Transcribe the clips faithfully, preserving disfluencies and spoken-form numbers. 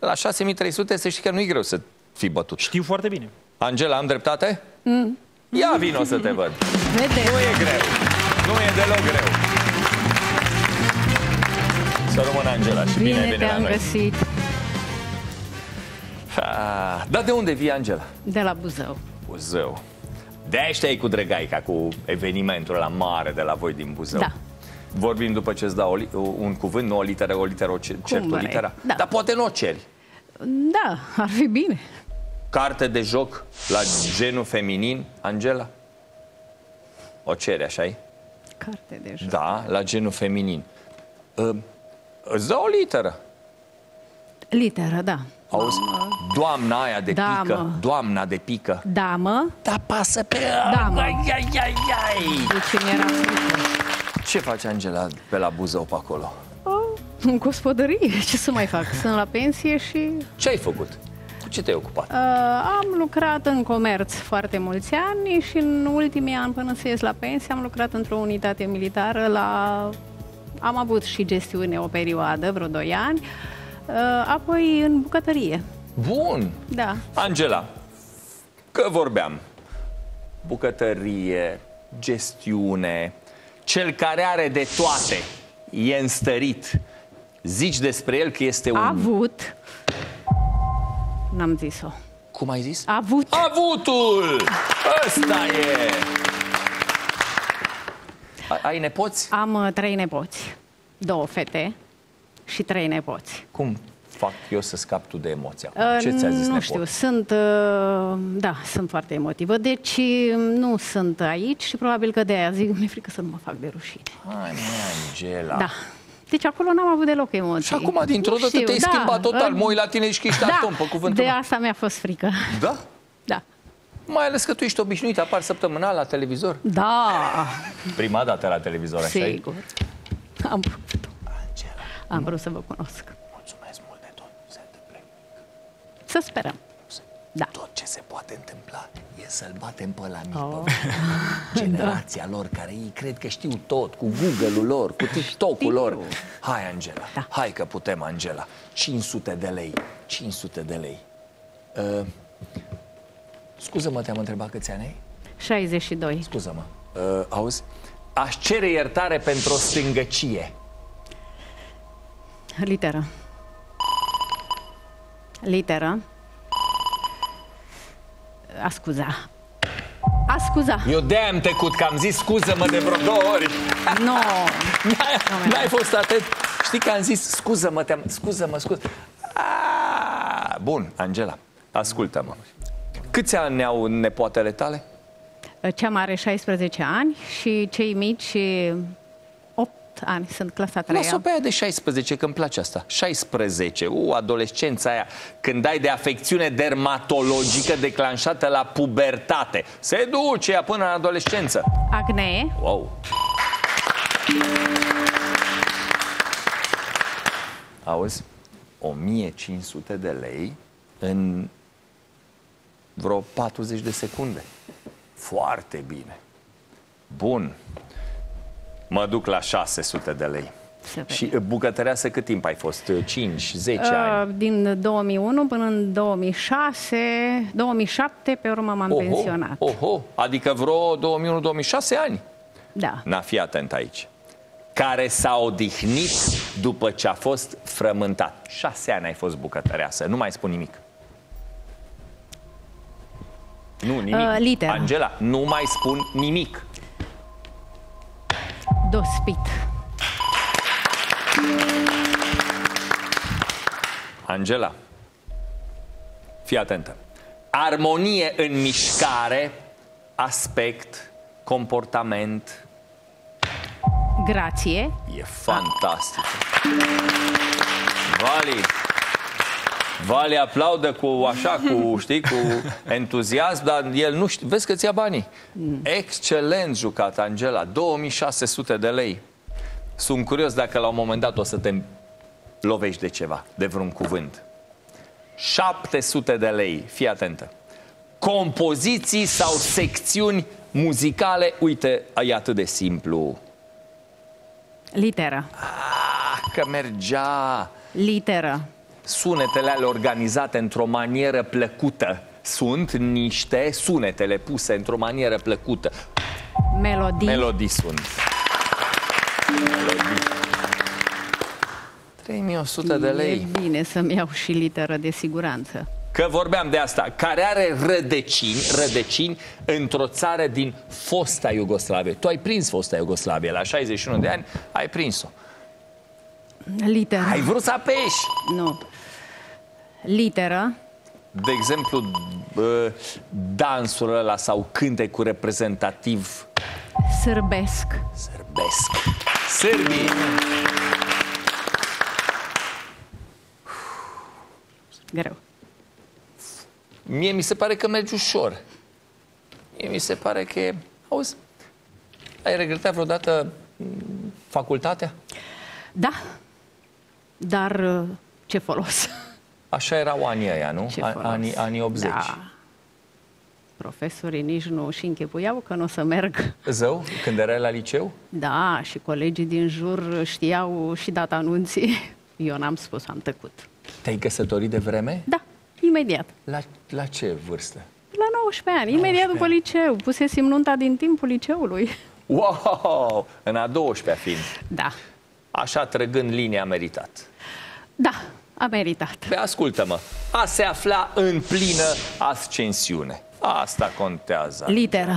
La șase mii trei sute să știi că nu e greu să fii bătut. Știu foarte bine. Angela, am dreptate? Mm. Ia vino să te văd. Vede. Nu e greu. Nu e deloc greu. Să rămână Angela și bine, bine te-am la noi. găsit. Ah, dar de unde vii, Angela? De la Buzău. Buzău. De-aia știai cu Drăgaica, cu evenimentul ăla mare de la voi din Buzău. Da. Vorbim după ce îți dau un cuvânt, nu o literă, o literă, o cert o litera. Da. Dar poate nu o ceri. Da, ar fi bine. Carte de joc la genul feminin, Angela? O ceri, așa-i? Carte de joc. Da, la genul feminin. Uh, îți dau o literă. Literă, da. Auzi? Doamna aia de Damă. pică. Doamna de pică. Damă. Da, pasă pe... Damă. Ai, ai, ai, ai. Deci mi-era frică. Ce face Angela pe la Buzău pe acolo? Oh, în gospodărie, ce să mai fac? Sunt la pensie și... Ce ai făcut? Cu ce te-ai ocupat? Uh, am lucrat în comerț foarte mulți ani și în ultimii ani, până să ies la pensie, am lucrat într-o unitate militară la... Am avut și gestiune o perioadă, vreo doi ani, uh, apoi în bucătărie. Bun! Da. Angela, că vorbeam, bucătărie, gestiune, cel care are de toate, e înstărit. Zici despre el că este un... Avut. N-am zis-o. Cum ai zis? Avut. Avutul! Ăsta e! Ai nepoți? Am uh, trei nepoți. Două fete și trei nepoți. Cum fac eu să scap tu de emoția? Uh, Ce ți-a zis Nu nepot? știu, sunt, uh, da, sunt foarte emotivă, deci nu sunt aici și probabil că de aia zic, mi-e frică să nu mă fac de rușine. Hai, mă, Angela. Da. Deci acolo n-am avut deloc emoții. Și acum, dintr-o Nu dată, știu, te-ai da, schimbat total. uh, Mă uit la tine și că ești da, atom, pe cuvântul de meu. asta mi-a fost frică. Da? Da. Mai ales că tu ești obișnuit, apar săptămânal la televizor. Da. Prima dată la televizor, așa e? Sigur. Am vrut. Angela, Am vrut să vă cunosc. mulțumesc mult de tot. Se întâmplă. Să sperăm. Da. Tot ce se poate întâmpla e să-l batem pe la mic, Oh. pe generația lor, care ei cred că știu tot, cu Google-ul lor, cu TikTok-ul lor. Hai, Angela, Da. hai că putem, Angela. cinci sute de lei, cinci sute de lei. Uh, scuză-mă, te-am întrebat câți ani ai? șaizeci și doi. Scuză-mă. Uh, auzi? Aș cere iertare pentru o stângăcie. Literă. Literă. A scuza. A scuza. Eu de-aia am tăcut, că am zis scuză-mă de vreo două ori. Nu. N-ai fost atent. Știi că am zis scuză-mă, te-am... Scuză-mă, scuză. Ah, bun, Angela, ascultă-mă. Câți ani au nepoatele tale? Cea mare șaisprezece ani și cei mici opt ani, sunt clasa a treia. Lasă-o pe aia de șaisprezece, că îmi place asta. șaisprezece, u, adolescența aia, când ai de afecțiune dermatologică declanșată la pubertate. Se duce ea până în adolescență. Acne. Wow. Auzi? o mie cinci sute de lei în vreo patruzeci de secunde. Foarte bine. Bun. Mă duc la șase sute de lei. Și bucătăreasă cât timp ai fost? cinci, zece ani? Din două mii unu până în două mii șase, două mii șapte, pe urmă m-am Oho, pensionat. Oho, adică vreo două mii unu două mii șase ani? Da. Na, fii atent aici. Care s-a odihnit după ce a fost frământat. Șase ani ai fost bucătăreasă, nu mai spun nimic. Nu, nimic. Uh, literă. Angela, nu mai spun nimic. Dospit. Angela, fii atentă. Armonie în mișcare, aspect, comportament. Grație. E fantastic. Vali, Vali aplaudă cu așa, cu, știi, cu entuziasm, dar el nu știe. Vezi că ți-a banii. Mm. Excelent jucat, Angela. două mii șase sute de lei. Sunt curios dacă la un moment dat o să te lovești de ceva, de vreun cuvânt. șapte sute de lei. Fii atentă. Compoziții sau secțiuni muzicale. Uite, e atât de simplu. Literă. Ah, că mergea. Literă. sunetele ale organizate într-o manieră plăcută. Sunt niște sunetele puse într-o manieră plăcută. Melodii. Melodii sunt. Melodii. trei mii o sută de lei. E bine să-mi iau și literă de siguranță. Că vorbeam de asta, care are rădăcini, rădăcini într-o țară din fosta Iugoslavie. Tu ai prins fosta Iugoslavie, la șaizeci și unu de ani ai prins-o. Literă. Ai vrut să apeși. Nu. Literă. De exemplu, dansul ăla sau cântecul reprezentativ. Sârbesc. Sârbesc. Sârbii. Greu. Mie mi se pare că mergi ușor. Mie mi se pare că... Auzi, ai regretat vreodată facultatea? Da. Dar ce folos? Așa erau anii ăia, nu? Ce folos? Anii, anii optzeci. Da. Profesorii nici nu și închipuiau că nu o să merg. Zău, când erai la liceu? Da, și colegii din jur știau și dat anunții. Eu n-am spus, am tăcut. Te-ai căsătorit de vreme? Da, imediat. La, la ce vârstă? La nouăsprezece ani, imediat după liceu. Pusesem nunta din timpul liceului. Wow! În a douăsprezecea fiind. Da. Așa, trăgând linia, a meritat. Da, a meritat. Păi ascultă-mă, a se afla în plină ascensiune. Asta contează. Literă.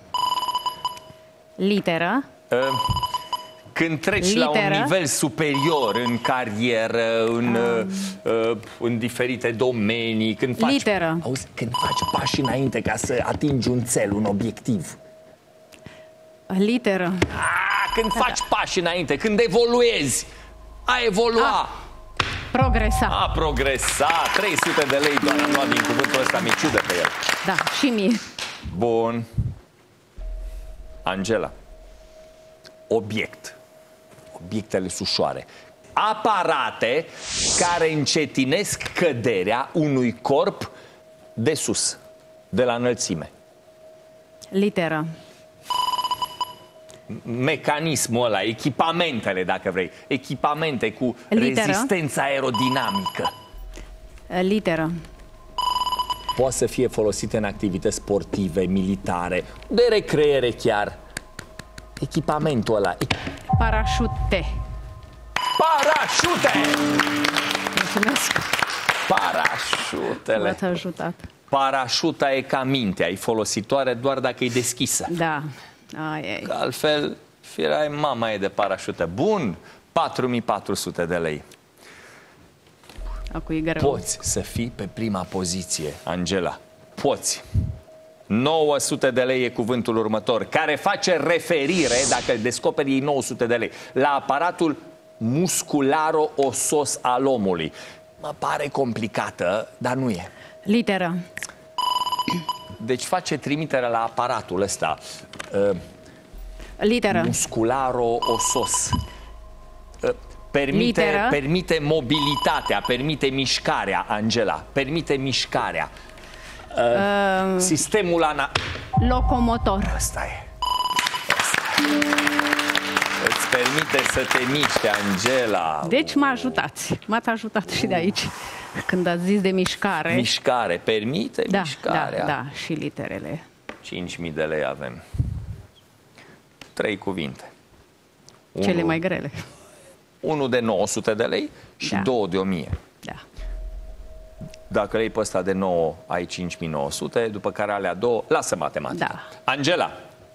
Literă. Când treci Literă. la un nivel superior în carieră, în, um. în diferite domenii, când faci, Literă. auzi, când faci pași înainte ca să atingi un cel, un obiectiv. Literă. A, când faci pași înainte, când evoluezi, a evolua. A. Progresa. A progresa. trei sute de lei doar am luat din cuvântul ăsta, mi-e ciudă pe el. Da, și mie. Bun. Angela. Obiect. Obiectele ușoare. Aparate care încetinesc căderea unui corp de sus, de la înălțime. Literă. Mecanismul ăla, echipamentele, dacă vrei. Echipamente cu Literă. rezistență aerodinamică. Literă. Poate să fie folosite în activități sportive, militare, de recreere chiar. Echipamentul ăla. Parașute. Parașute! Mulțumesc. Parașutele. V-ați ajutat. Parașuta e ca mintea, e folositoare doar dacă e deschisă. Da. Ai, ai. Că altfel, firai mama e de parașută. Bun, patru mii patru sute de lei. Acum e greu. Poți să fii pe prima poziție, Angela. Poți. nouă sute de lei e cuvântul următor, care face referire, dacă descoperi nouă sute de lei, la aparatul muscularo-osos al omului. Mă pare complicată, dar nu e. Literă. Deci face trimitere la aparatul ăsta. Uh, Literă. muscularo-osos. Uh, permite, Literă. permite mobilitatea, permite mișcarea, Angela. Permite mișcarea. Uh, Uh, sistemul ana... locomotor. Asta e. Asta e. Îți permite să te miști, Angela. Deci mă ajutați. M-ați ajutat și de aici. Când ați zis de mișcare. Mișcare. Permite Da, mișcarea. da, da. Și literele. cinci mii de lei avem. Trei cuvinte. Cele Unu- mai grele. Unul de nouă sute de lei și Da. două de o mie. Da. Dacă lei pe ăsta de nouă, ai cinci mii nouă sute, după care alea două, lasă matematica. Da. Angela,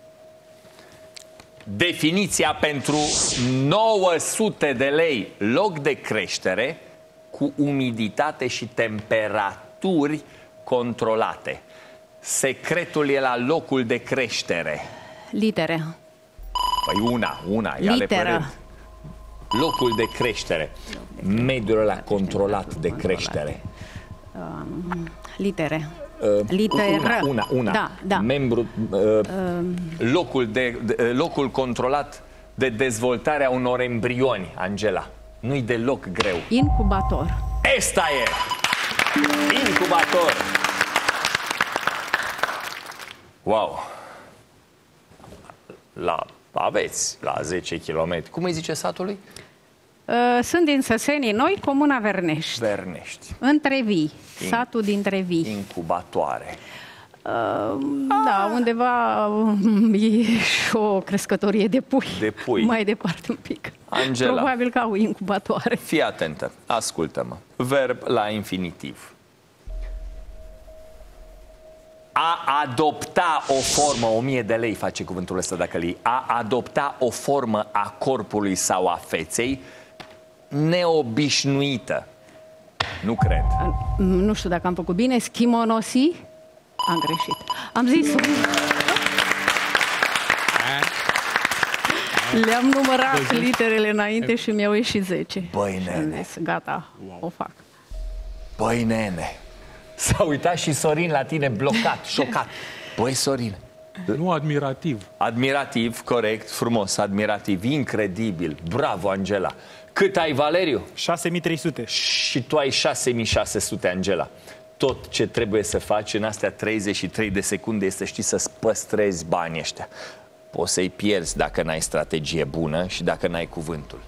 definiția pentru nouă sute de lei, loc de creștere cu umiditate și temperaturi controlate. Secretul e la locul de creștere. Litere. Păi una, una, ia-le pe Literă. rând. Locul de creștere. Mediul ăla controlat de controlat. creștere. Um, litere. Uh, Literă. Una, una, una. Da, da. Membru, uh, locul, de, de, locul controlat de dezvoltare a unor embrioni, Angela. Nu-i deloc greu. Incubator. Esta e! Incubator. Wow! La, aveți la zece kilometri. Cum îi zice satului? Sunt din Săsenii Noi, Comuna Vernești. Vernești. Între Vii, satul dintre Vii. Incubatoare. Uh, da, undeva e și o crescătorie de pui. De pui. Mai departe un pic. Angela. Probabil că au incubatoare. Fii atentă, ascultă-mă. Verb la infinitiv. A adopta o formă, o mie de lei face cuvântul ăsta dacă lei. A adopta o formă a corpului sau a feței neobișnuită. Nu cred. Nu știu dacă am făcut bine. Schimonosi? Am greșit. Am zis. Le-am numărat literele înainte și mi-au ieșit zece. Băi, nene. Am zis, gata, o fac. Băi, nene. S-a uitat și Sorin la tine, blocat, șocat. Băi, Sorin. Nu admirativ. Admirativ, corect, frumos, admirativ, incredibil. Bravo, Angela. Cât ai, Valeriu? șase mii trei sute. Și tu ai șase mii șase sute, Angela. Tot ce trebuie să faci în astea treizeci și trei de secunde este să știi să-ți păstrezi banii ăștia. Poți să-i pierzi dacă n-ai strategie bună și dacă n-ai cuvântul.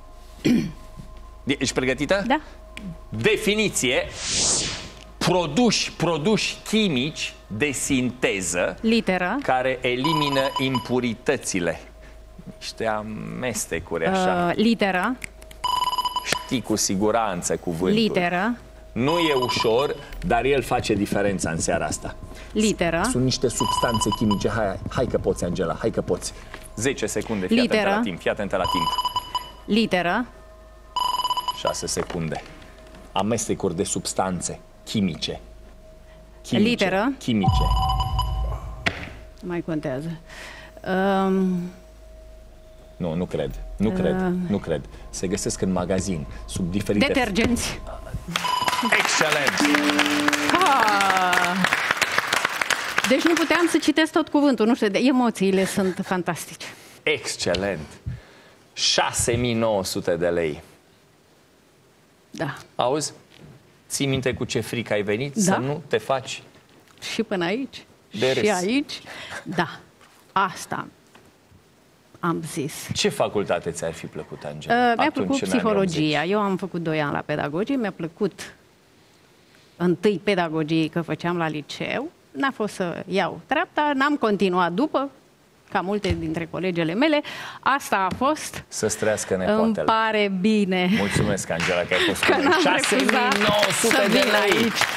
Ești pregătită? Da. Definiție. Produși, produși chimici de sinteză Literă. care elimină impuritățile. Niște amestecuri așa. Uh, literă. Știi cu siguranță cuvântul. Literă. Nu e ușor, dar el face diferența în seara asta. Literă. Sunt niște substanțe chimice. Hai, hai că poți, Angela, hai că poți. zece secunde, fii Literă. atentă la timp, fii atentă la timp. Literă. șase secunde. Amestecuri de substanțe chimice. Chimice. Literă. Chimice. Mai contează. Um, Nu, nu cred. Nu cred. Uh. Nu cred. Se găsesc în magazin, sub diferite... detergenți. Excelent! Ah. Deci nu puteam să citesc tot cuvântul, nu știu, emoțiile sunt fantastice. Excelent! șase mii nouă sute de lei. Da. Auzi? Ții minte cu ce frică ai venit? Da. Să nu te faci Și până aici, de și râs. aici. Da. Asta am zis. Ce facultate ți-ar fi plăcut, Angela? Uh, mi-a atunci, plăcut în anii psihologia. optzeci? Eu am făcut doi ani la pedagogie, mi-a plăcut întâi pedagogie, că făceam la liceu. N-a fost să iau treapta, n-am continuat după, ca multe dintre colegele mele. Asta a fost. Să-ți trăiască Îmi nepoatele. pare bine Mulțumesc, Angela, că ai fost că cu noi. n-am șase mii refuzat nouă sute să de vin lei. aici.